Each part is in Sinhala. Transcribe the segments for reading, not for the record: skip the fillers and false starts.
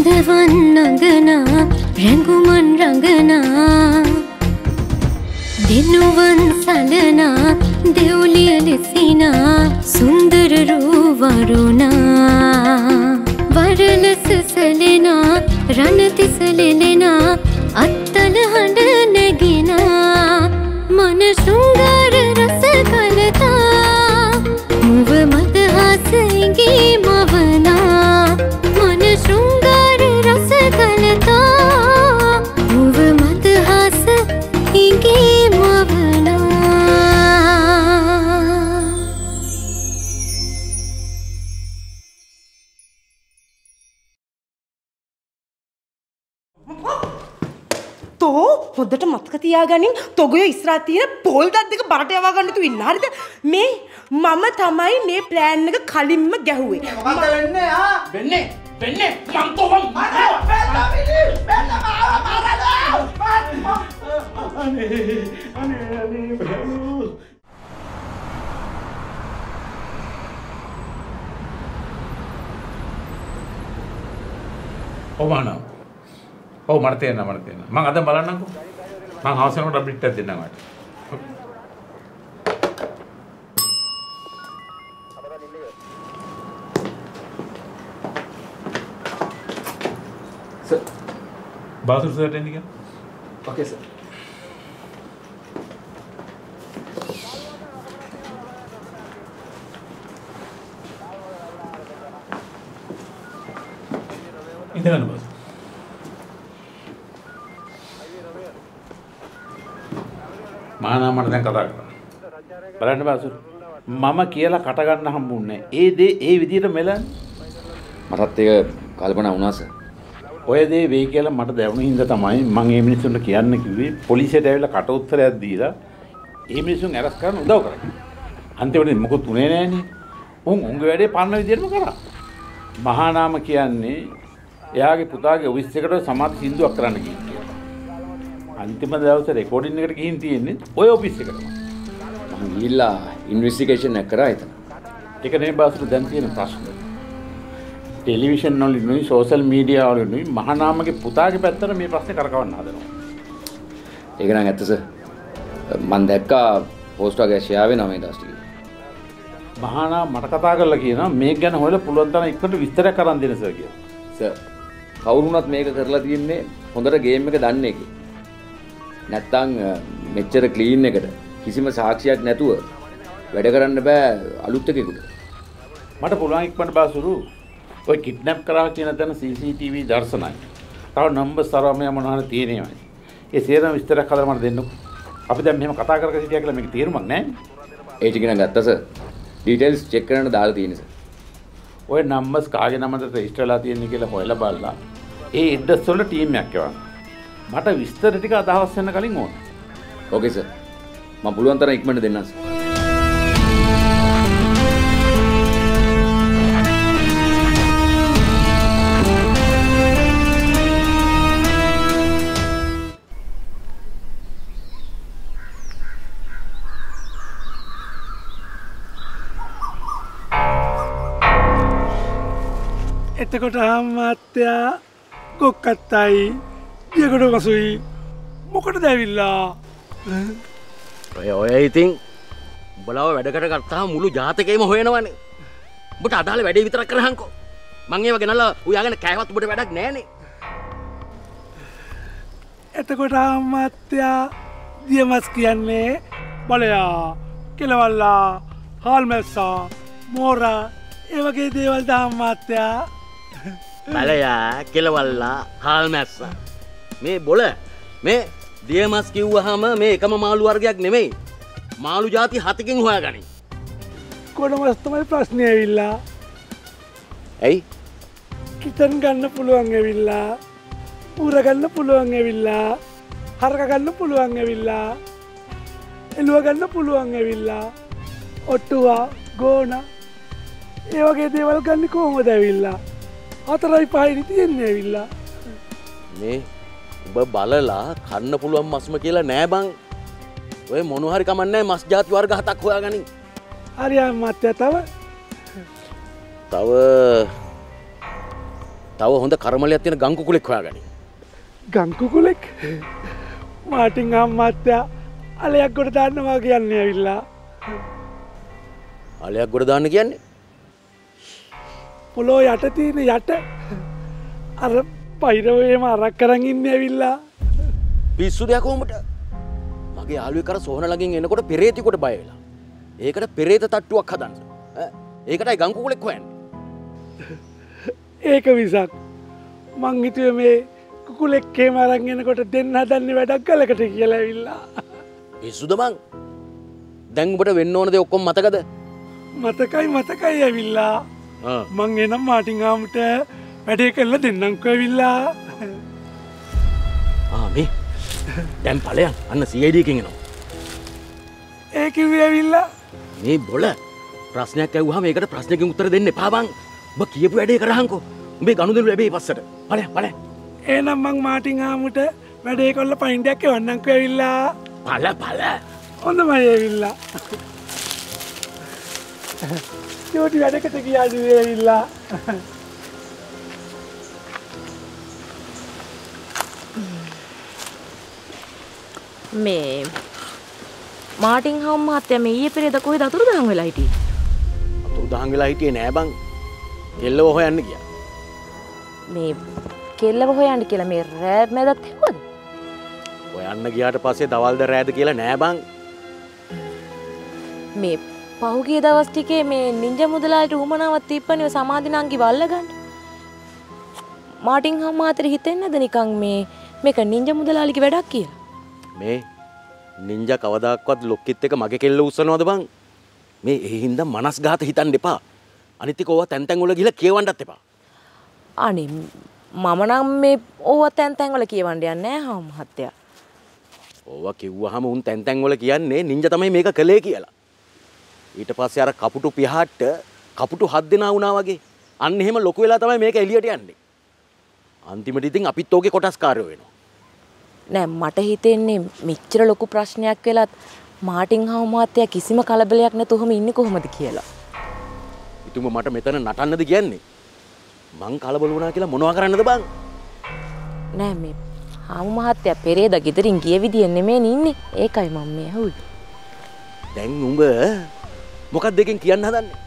කඳවන් නගනා රැඟුමන් රඟනා දිනුවන් සලනා දෙව්ලිය ලෙසිනා සුන්දර රූවරුණා වරලස සැලෙනා රණතිසලෙලෙනා අත්තල හඬ නැගිනා මන ශෘංගාර රස කලතා මුව මද ආසයිගේ මවනා මන ශෘංගාර රස කලතා මුව මද ආසයිගේ මවනා හොද්දට මතක තියාගනින් තොගය ඉස්සරහ තියෙන පොල් දත් දෙක බරට යවා ගන්න තු ඉන්න හරිද මේ මම තමයි මේ ප්ලෑන් එක කලින්ම ගැහුවේ මොකද වෙන්නේ වෙන්නේ මං තෝ ඔව් ඔව් මට තේරෙනවා මම අද බලන්නම්කෝ මම හවස වෙනකොට අප්ඩේට් එකක් දෙන්නම් ඔයාලට සර් බාසුර් සර්ට එන්න කියලා ඕකේ සර් ඉඳගන්න බාසුර් මානා මට දැන් කතා කරන්න. බලන්න බාසුර. මම කියලා කට ගන්න හම්බුන්නේ. ඒ දේ ඒ විදිහට මෙලන්නේ. මටත් ඒක කල්පනා වුණා සර්. ඔය දේ වෙයි කියලා මට දැනුණු හින්දා තමයි මම මේ මිනිස්සුන්ට කියන්න කිව්වේ පොලිසියට ඇවිල්ලා කට උත්තරයක් දීලා මේ මිනිස්සුන් අරස් කරන්න උදව් කරන්න. අන්තිමට මොකොත් උනේ නෑනේ. උන්ගේ වැඩේ පරණ විදිහටම කරා. මහානාම කියන්නේ එයාගේ පුතාගේ ඔෆිස් එකට සමාධි සින්දුවක් කරන්න කිව්වා. අන්තිම දවසේ රෙකෝඩින් එකට ගිහින් තියෙන්නේ ඔය ඔෆිස් එකටම. මම ගිහිල්ලා ඉන්වෙස්ටිගේෂන් එක කරා එතන. ඒක නෙමෙයි බාසුර දැන් තියෙන ප්‍රශ්නේ. ටෙලිවිෂන් වල නෙමෙයි සෝෂල් මීඩියා වල නෙමෙයි මහානාමගේ පුතාගේ පැත්තට මේ ප්‍රශ්නේ කරකවන්න හදනවා. ඒක නම් ඇත්ත සර්. මම දැක්කා පෝස්ට් එකේ ෂෙයා වෙනවා මේ දවස් ටිකේ. මහානාම මට කතා කරලා කියනවා මේක ගැන හොයලා පුළුවන් තරම් ඉක්මනට විස්තරයක් අරන් දෙන්න සර් කියලා. සර් කවුරු වුණත් මේක කරලා තියෙන්නේ හොඳට ගේම් එක දන්නේ එකේ. නැත්තම් මෙච්චර ක්ලීන් එකට කිසිම සාක්ෂියක් නැතුව වැඩ කරන්න බෑ අලුත් එකෙකුට. මට පුළුවන් ඉක්මනට බාසුරු ඔය කිඩ්නැප් කරා කියන තැන CCTV දර්ශනයි. තව නම්බර් සරමය මොනවාද තියෙනවද? ඒ සියරම විස්තරයක් හදලා මට දෙන්නකෝ. අපි දැන් මෙහෙම කතා කර කර හිටියා කියලා මේක තේරුමක් නැහැ. ඒ ටික නම් ගත්තා සර්. ඩීටේල්ස් චෙක් කරන්න දාලා තියෙනවා සර්. ඔය නම්බර්ස් කාගේ නමද රෙජිස්ටර් වෙලා තියෙන්නේ කියලා හොයලා බලලා ඒ ඇඩ්‍රස් වල ටීම් එකක් එවන්න. මට විස්තර ටික අදහස් වෙන්න කලින් ඕන. Okay sir. මම පුළුවන් තරම් ඉක්මනට දෙන්නම් සර්. එතකොට අම්මාත්‍යා කොක්කත්තයි දියකට වසුයි මොකටද ඇවිල්ලා ඔය ඉතින් උඹලව වැඩකට ගත්තාම මුළු ජාතකේම හොයනවනේ. උඹට අදාළ වැඩේ විතරක් කරහන්කෝ. මං ඒව ගෙනල්ලා උයාගෙන කෑවත් උඹට වැඩක් නෑනේ. එතකොට අම්මාත්‍යා දියමස් කියන්නේ බලයා කෙලවල්ලා හාල්මැස්සා මෝරා ඒ වගේ දේවල් අම්මාත්‍යා බලයා කෙලවල්ලා හාල්මැස්සා මේ බොල මේ දියමස් කිව්වහම මේ එකම මාළු වර්ගයක් නෙමෙයි. මාළු ಜಾති 7කින් හොයාගනි. කොඩමස් තමයි ප්‍රශ්නේ ඇවිල්ලා. ඇයි? කිතන් ගන්න පුළුවන් ඇවිල්ලා. ඌර ගන්න පුළුවන් ඇවිල්ලා. හරක ගන්න පුළුවන් ඇවිල්ලා. එළුව ගන්න පුළුවන් ඇවිල්ලා. ඔට්ටුවා ගෝනා ඒ වගේ දේවල් ගන්න කොහොමද ඇවිල්ලා? 4යි 5යි තියෙන්නේ ඇවිල්ලා. මේ උඹ බලලා කන්න පුළුවන් මස්ම කියලා නෑ බං. ඔය මොනු හරි කමන්නේ මස් ಜಾති වර්ග 7ක් හොයාගනි. හරි අම්මත්තා තව තව හොඳ කර්මලයක් තියෙන ගම් කුකුලෙක් හොයාගනි. ගම් කුකුලෙක්? මාටින් අම්මත්තයා අලයක් ගොඩ දාන්නවා කියන්නේ ඇවිල්ලා. අලයක් ගොඩ දාන්න කියන්නේ? පොළොව යට තියෙන යට අර පයිරවේම අරක් කරන් ඉන්නේ ඇවිල්ලා. පිස්සු දෙයක් කොහොමද? මගේ යාළුවෙක් අර සෝහන ළඟින් එනකොට පෙරේතෙකුට බය වෙලා. ඒකට පෙරේත තට්ටුවක් හදන්න. ඒකටයි ගම් කුකුලෙක් හොයන්නේ. ඒක විසක් මං හිතුවේ මේ කුකුලෙක් කේම අරන් එනකොට දෙන්න හදන්නේ වැඩක් ගලකට කියලා ඇවිල්ලා. පිස්සුද මං? දැන් ඔබට වෙන්න ඕන දේ ඔක්කොම මතකද? මතකයි ඇවිල්ලා. මං එනම් මාටින් ආමුට වැඩේ කරලා දෙන්නම්කෝ ඇවිල්ලා. මේ දැන් ඵලයන් අන්න CID එකෙන් එනවා. ඒ කිව්වේ ඇවිල්ලා මේ බොල ප්‍රශ්නයක් ඇහුවාම ඒකට ප්‍රශ්නකින් උත්තර දෙන්න එපා බං. ඔබ කියපු වැඩේ කරහන්කෝ. උඹේ ගනුදෙනු ලැබෙයි පස්සට. ඵලයන්. එහෙනම් මං මාටින් ආමුට වැඩේ කරලා පයින්ඩයක් එවන්නම්කෝ ඇවිල්ලා. ඵල. හොඳමයි ඇවිල්ලා. චෝටි වැඩකට ගියාද ඇවිල්ලා. මේ මාටින් හවුම් මහත්තයා මේ ඊයේ පෙරේද කොහෙද අතුරුදහන් වෙලා හිටියේ? අතුරුදහන් වෙලා හිටියේ නෑ බං. කෙල්ලව හොයන්න ගියා. මේ කෙල්ලව හොයන්න කියලා මේ රෑ මැදත් හෙව්වද? හොයන්න ගියාට පස්සේ දවල්ද රෑද කියලා නෑ බං. මේ පහුගිය දවස් ටිකේ මේ නින්ජා මුදලාලිට උමනාවක් තිබ්බනේ සමාධි නංගි වල්ල ගන්න. මාටින් හවුම් මහත්තයා හිතෙන්නේ නැද නිකන් මේක නින්ජා මුදලාලිගේ වැඩක් කියලා? මේ නින්ජා කවදාක්වත් ලොක්කිත් එක මගේ කෙල්ල උස්සනවද බං? මේ ඒ හින්දා මනස්ඝාත හිතන්න එපා. අනිත් එක ඕවා තැන් තැන් වල ගිහලා කියවන්නත් එපා. අනේ මම නම් මේ ඕවා තැන් තැන් වල කියවන්න යන්නේ නැහැ හවුම් මහත්තයා. ඕවා කිව්වහම උන් තැන් තැන් වල කියන්නේ නින්ජා තමයි මේක කළේ කියලා. ඊට පස්සේ අර කපුටු පිහාට්ට කපුටු 7 දෙනා වුණා වගේ. අන්න එහෙම ලොකු වෙලා තමයි මේක එළියට යන්නේ. අන්තිමට ඉතින් අපිත් ඕකේ කොටස්කාරයෝ වෙනවා. නෑ මට හිතෙන්නේ මෙච්චර ලොකු ප්‍රශ්නයක් වෙලත් මාටින් හවුම් මහත්තයා කිසිම කලබලයක් නැතුවම ඉන්නේ කොහොමද කියලා. ඉතුම මට මෙතන නටන්නද කියන්නේ? මං කලබල වුණා කියලා මොනවා කරන්නද බං? නෑ මේ හවුම් මහත්තයා පෙරේද ගෙදරින් ගිය විදිය නෙමෙයි ඉන්නේ. ඒකයි මම මේ අහුවේ. දැන් උඹ මොකක්ද දෙකෙන් කියන්න හදන්නේ?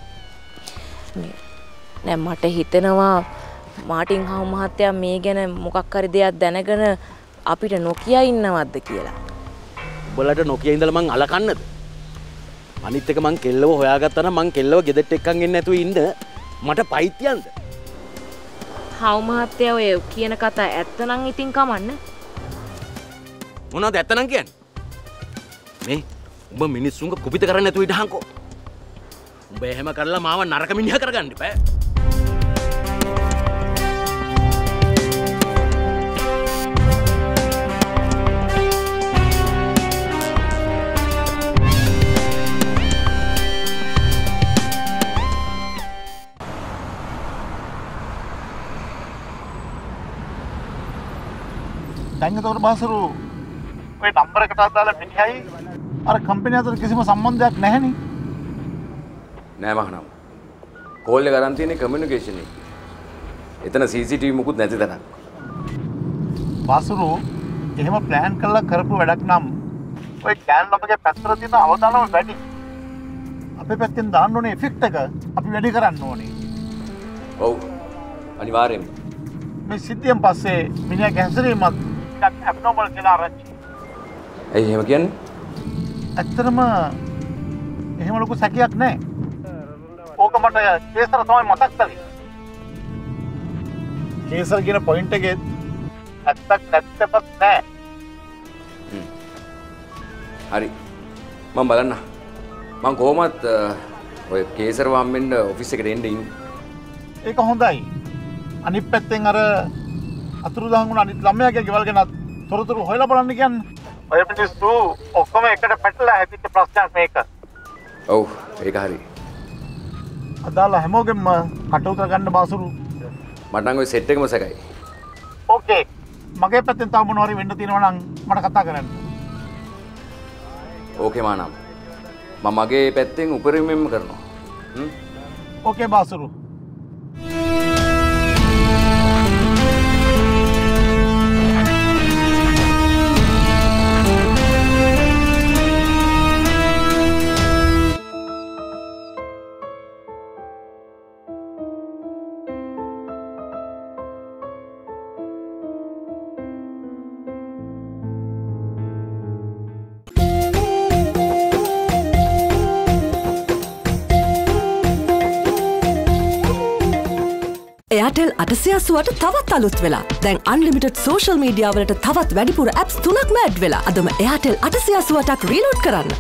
නෑ මට හිතෙනවා මාටින් හවුම් මහත්තයා මේ ගැන මොකක් හරි දෙයක් දැනගෙන අපිට නොකිය ඉන්නවද්ද කියලා. උඹලට නොකිය ඉඳලා මං අලකන්නද? අනිත් එක මං කෙල්ලව හොයාගත්තා නම් මං කෙල්ලව ගෙදරට එක්කන් එන්නේ නැතුව ඉන්න මට පයිත්‍යන්ද? හවුම් මහත්තයා ඔය කියන කතා ඇත්ත නම් ඉතින් කමන්න. මොනවද ඇත්ත නම් කියන්නේ? මේ උඹ මිනිස්සුන්ව කුපිත කරන්නේ නැතුව ඉඳහන්කෝ. උඹ එහෙම කරලා මාව නරක මිනිහා කරගන්න එපා. දැන් එතකොට බාසරු ඔය නම්බර එකට අදාළ මිනිහයි අර කම්පැනි අතර කිසිම සම්බන්ධයක් නැහැනේ. නෑ මහනම්. කෝල් එක ගන්න තියෙන්නේ කමියුනිකේෂන් එකේ. එතන CCTV මුකුත් නැති තැනක්. බාසරු එහෙම ප්ලෑන් කරලා කරපු වැඩක් නම් ඔය කෑන් ළමගේ පැත්තට තියෙන අවදානම වැඩි. අපේ පැත්තෙන් දාන්න ඕනේ ඉෆෙක්ට් එක අපි වැඩි කරන්න ඕනේ. ඔව්. අනිවාර්යෙන්ම. මේ සිද්ධියෙන් පස්සේ මිනිහාගේ හැසිරීමත් ටිකක් ඇබ්නෝමල් කියලා ආරංචි. ඇයි එහෙම කියන්නේ? ඇත්තටම එහෙම ලොකු සැකයක් නැහැ. ඕක මට කේසර තමයි මතක් කරේ. කේසර කියන පොයින්ට් එකේ ඇත්තක් නැත්තපත් නැහැ. හරි. මම බලන්න. මම කොහොමත් ඔය කේසරව හම්බෙන්න ඔෆිස් එකට එන්න ඉන්නේ. ඒක හොඳයි. අනිත් පැත්තෙන් අර අතුරුදහන් වුණ අනිත් ළමයාගේ ගෙවල් ගැන තොරතුරු හොයලා බලන්න කියන්නේ. ඔය මිනිස්සු ඔක්කොම එකට පැටලලා හැදිච්ච ප්‍රශ්නයක් මේක. ඔව් ඒක හරි. අදාළ හැමෝගෙම කටඋතර ගන්න බාසුරු. මට නම් ඔය සෙට් එකම සැකයි. ඕකේ. මගේ පැත්තෙන් තව මොනවා හරි වෙන්න තියෙනවා නම් මට කතා කරන්න. ඕකේ මානම්. මම මගේ පැත්තෙන් උපරිමයෙන්ම කරනවා. ඕකේ බාසුරු. Airtel 880ට තවත් අලුත් වෙලා. දැන් unlimited social media වලට තවත් වැඩිපුර apps 3ක්ම ඇඩ් වෙලා. අදම Airtel 880ක් රීලෝඩ් කරන්න.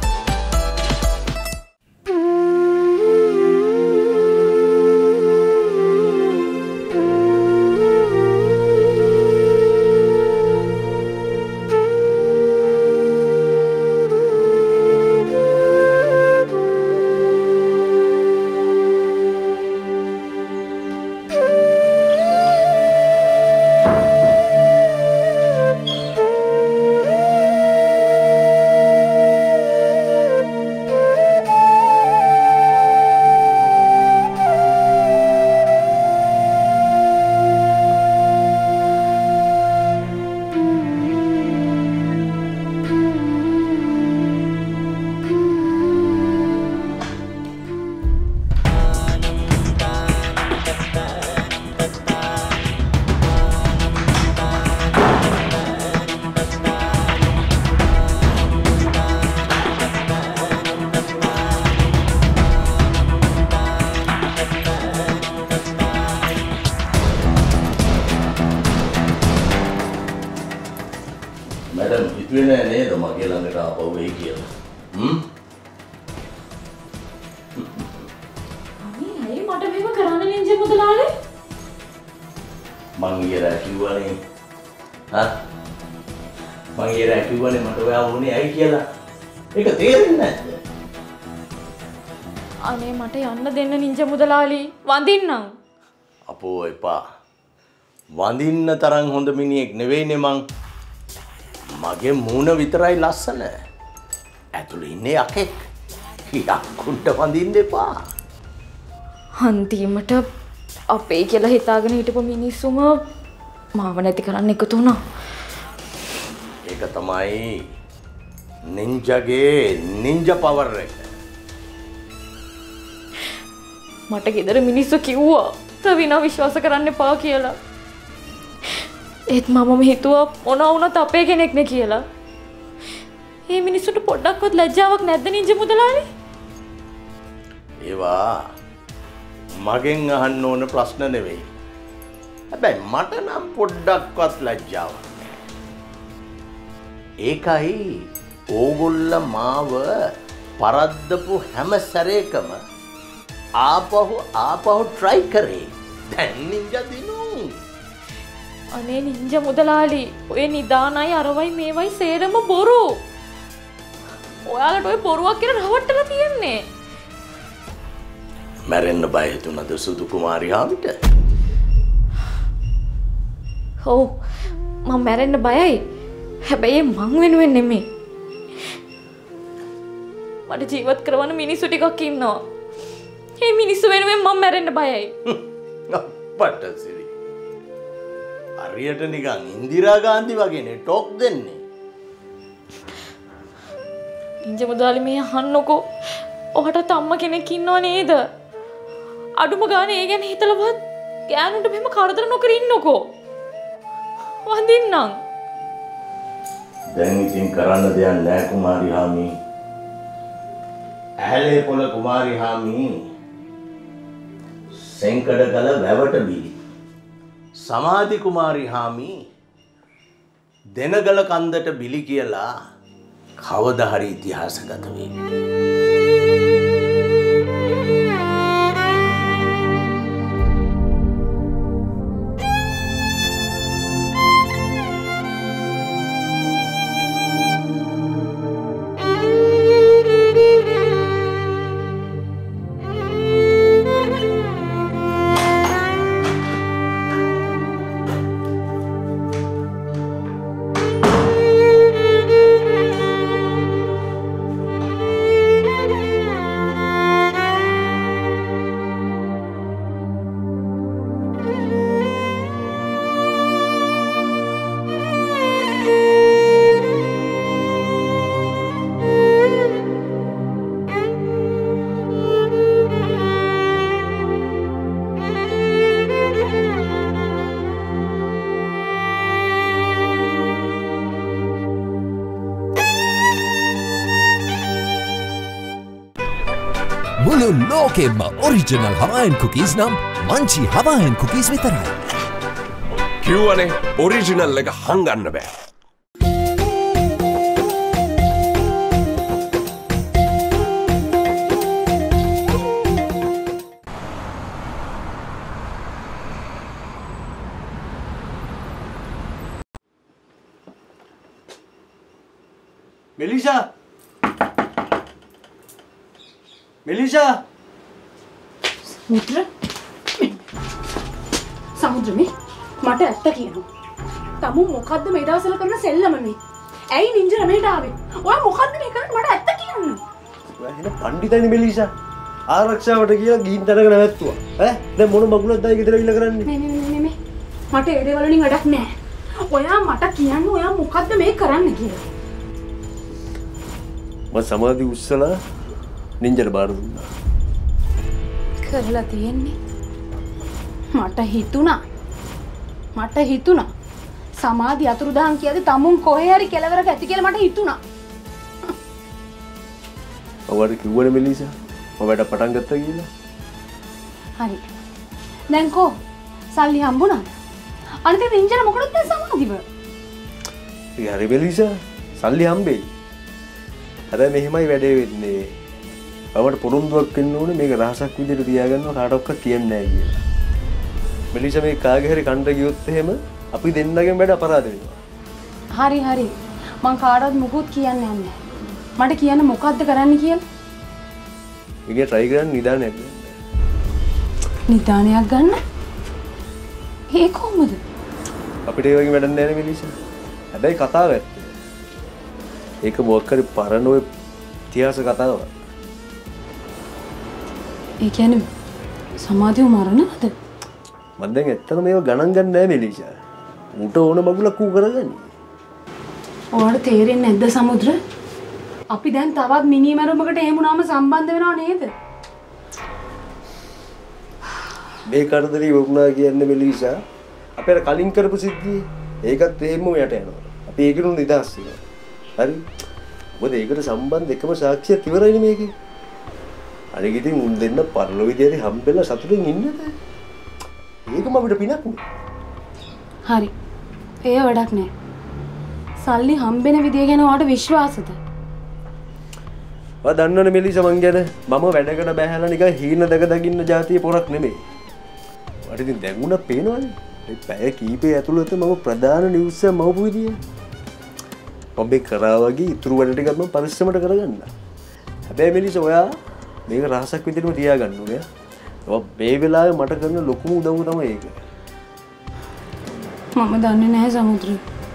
मैडम हितवेने නේද මගේ ළඟට ආපහු වෙයි කියලා. අනේ ඇයි මට මෙහෙම කරන්න නින්ජ මුදලාලේ? මං ඊයර කිව්වනේ. මං ඊයර කිව්වනේ මට ඔයා ඕනේ ඇයි කියලා. ඒක තේරෙන්නේ නැද්ද? අනේ මට යන්න දෙන්න නින්ජ මුදලාලි වඳින්නම්. අපෝ එපා. වඳින්න තරම් හොඳ මිනිහෙක් නෙවෙයිනේ මං. මගේ මූණ විතරයි ලස්සන. ඇතුළේ ඉන්නේ යකෙක්. යක්කුන්ට වඳින්න එපා. අන්තිමට අපේ කියලා හිතාගෙන හිටපු මිනිස්සුම මාව නැති කරන්න එකතු වුණා. ඒක තමයි නින්ජාගේ නින්ජා පවර් එක. මට ගෙදර මිනිස්සු කිව්වා රවිනා විශ්වාස කරන්න එපා කියලා. ඒත් මමම හිතුවා මොනවා වුණත් අපේ කෙනෙක් නේ කියලා. මේ මිනිස්සුන්ට පොඩ්ඩක්වත් ලැජ්ජාවක් නැද්ද නින්ජ මුදලාලි? ඒවා මගෙන් අහන්න ඕන ප්‍රශ්න නෙවෙයි. හැබැයි මට නම් පොඩ්ඩක්වත් ලැජ්ජාවක් නැහැ. ඒකයි ඕගොල්ල මාව පරද්දපු හැම සැරේකම ආපහු try කරේ. දැන් නින්ජා දිනු. අනේ නින්ජ මුදලාලි ඔය නිදානයි අරවයි මේවයි සේරම බොරු. ඔයාලට ඔය බොරුවක් කියලා රවට්ටලා තියන්නේ. මැරෙන්න බය හිතුණද සුදු කුමාරි හාමිට? ඔව් මම මැරෙන්න බයයි. හැබැයි මං වෙනුවෙන් නෙමෙයි. මට ජීවත් කරවන්න මිනිස්සු ටිකක් ඉන්නවා. මේ මිනිස්සු වෙනුවෙන් මම මැරෙන්න බයයි. අපට සිරි. හරියට නිකන් ඉන්දිරා ගාන්ධි වගේනේ ටොක් දෙන්නේ. නින්ජ මුදලාලි මේ අහන්නකෝ. ඔහටත් අම්මා කෙනෙක් ඉන්නව නේද? අඩුම ගානේ ඒ ගැන හිතලවත් ගෑනුන්ට මෙහෙම කරදර නොකර ඉන්නකෝ. වඳින්නම්. දැන් ඉතින් කරන්න දෙයක් නැහැ කුමාරි හාමි. ඇහැලේ පොළ කුමාරි හාමි සෙන්කඩගල වැවට බිලි. සමාධි කුමාරි හාමි දෙනගල කන්දට බිලි කියලා කවදා හරි ඉතිහාසගත වෙයි. ලෝකෙම ඔරිජිනල් හවායන් කුකීස් නම් මංචි හවායන් කුකීස් විතරයි. කිව්වනේ ඔරිජිනල් එක හංගන්න බෑ. මෙලිෂා මෙලිෂා සමුද්‍ර මේ මට ඇත්ත කියනවා. තමු මොකද්ද මේ දවස්වල කරන සෙල්ලම මේ? ඇයි නින්ජා මෙහෙට ආවේ? ඔයා මොකද්ද මේ කරන්නේ? මට ඇත්ත කියන්න. ඔයා එහෙනම් පඬිතයිනේ මෙලිෂා. ආරක්ෂාවට කියලා ගිහින් තැනක නැවැත්තුවා. ඈ දැන් මොන මගුලක්ද ආයි ගෙදර ඉල්ල කරන්නේ? මේ මට ඒ දේවල් වලින් වැඩක් නැහැ. ඔයා මට කියන්න ඔයා මොකද්ද මේ කරන්න කියලා. මම සමාධි උස්සලා නින්ජට බාර දුන්නා. කරලා තියෙන්නේ මට හිතුණා සමාධි අතුරුදහන් කියද්දි තමුන් කොහේ හරි කෙලවරක ඇති කියලා මට හිතුණා. ඔයාට කිව්වනේ මෙලිසා මම වැඩ පටන් ගත්තා කියලා. හරි. දැන් කෝ සල්ලි හම්බුණාද? අනිත් නින්ජර මොකටද දැන් සමාධිව? ඒ හරි මෙලිසා සල්ලි හම්බෙයි. හැබැයි මෙහෙමයි වැඩේ වෙන්නේ. අපවට පොරොන්දුවක් වෙන්න ඕනේ මේක රහසක් විදිහට තියාගන්නවා කාටවත් කියන්නේ නැහැ කියලා. මෙලිෂා මේ කාගේ හරි කණ්ඩ ගියොත් එහෙම අපි දෙන්නගෙන් වැඩ අපරාධ වෙනවා. හරි. මං කාටවත් මොකුත් කියන්නේ නැහැ. මට කියන්න මොකද්ද කරන්න කියලා? මේක try කරන්න නිදානයක් ගන්න. නිදානයක් ගන්න? ඒ කොහොමද? අපිට ඒ වගේ වැඩක් නැහැ නේ මෙලිෂා. හැබැයි කතාව ඇත්ත. ඒක මොකක් හරි පරණ ඔය ඉතිහාස කතාවක්. ඒ කියන්නේ සමාධිය මරණවද? මම දැන් ඇත්තටම මේව ගණන් ගන්න නැහැ මෙලිෂා. ඌට ඕන මගුලක් ඌ කරගන්නේ. ඔයාලට තේරෙන්නේ නැද්ද සමුද්‍ර? අපි දැන් තවත් මිනි මරුමකට එහෙම වුණාම සම්බන්ධ වෙනව නේද? මේ කරදරේ වුණා කියන්නේ මෙලිෂා අපේ කලින් කරපු සිද්ධිය. ඒකත් එහෙම යට යනවා. අපි ඒකිනුත් නිදහස් වෙනවා. හරි. මොකද ඒකට සම්බන්ධ එකම සාක්ෂියක් ඉවරයිනේ මේකේ. අනික ඉතින් උන් දෙන්න පරල විදියට හම්බෙලා සතුටින් ඉන්නද? ඒකම අපිට පිනක් නේ. හරි. ඒ වැඩක් නෑ. සල්ලි හම්බෙන විදිය ගැන ඔයාට විශ්වාසද? ඔයා දන්නවනේ මෙලිසා මං ගැන මම වැඩකට බැහැලා නිකන් හීන දක දකින්න જાතිය පොරක් නෙමෙයි. ඔයාට ඉතින් දැන් උනා පේනවනේ. ඒ පැය කීපේ ඇතුළත මම ප්‍රධාන නිවුස් එක මවපු විදිය. මම කරා වගේ ඉතුරු වැඩ ටිකත් මම පරිස්සමට කරගන්න. හැබැයි මෙලිසා ඔයා මේක රහසක් විදිහටම තියාගන්න ඕනේ. ඔය මේ වෙලාවේ මට කරන ලොකුම උදව්ව තමයි ඒක. මම දන්නේ නැහැ සමුද්‍ර.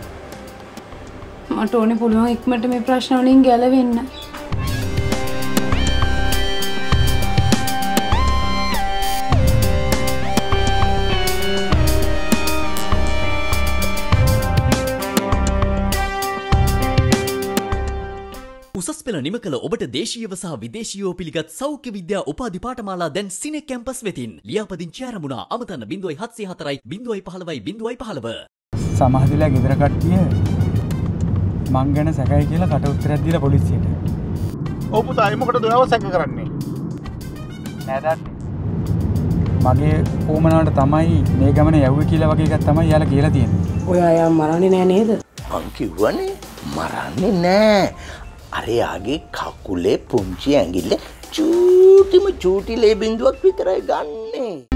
මට ඕනේ පුළුවන් ඉක්මනට මේ ප්‍රශ්න වලින් ගැලවෙන්න. උසස් පෙළ නිම කළ ඔබට දේශීයව සහ විදේශීයව පිළිගත් සෞඛ්‍ය විද්‍යා උපාධි පාඨමාලා දැන් සිනේ කැම්පස් වෙතින් ලියාපදිංචි ආරමුණා අමතන්න 0704 015 015. සමහරවිට ගෙදර කට්ටිය මං ගැන සැකයි කියලා කට උත්තරයක් දීලා පොලිසියට. ඔව් පුතා ඒ මොකටද ඔයාව සැක කරන්නේ? නෑ මගේ ඕමනාවට තමයි මේ ගමන යව්වේ කියලා වගේ එකක් තමයි යාලා කියලා තියෙන්නේ. ඔයා යා මරන්නේ නෑ නේද? මං කිව්වනේ මරන්නේ නෑ. අර යාගේ කකුලේ පුංචි ඇඟිල්ල චූටිම චූටි ලේ බින්දුවක් විතරයි ගන්නෙ.